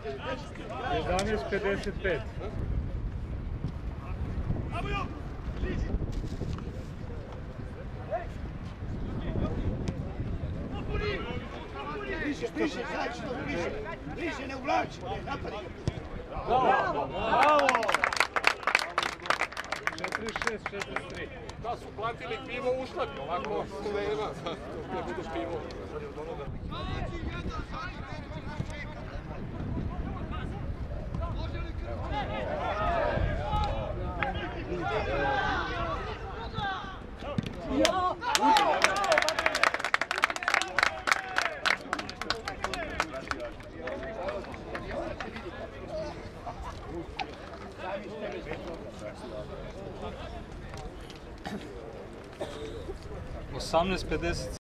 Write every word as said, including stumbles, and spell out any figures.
jedanaest pedeset pet. Bliže, bliže, znači to bliže. Bliže, ne uvlači, napadi. Bravo! Bravo! četiri šest, četiri tri. Da su platili pivo ušla bi, ovako nema, ne budeš pivo. osamnaest pedeset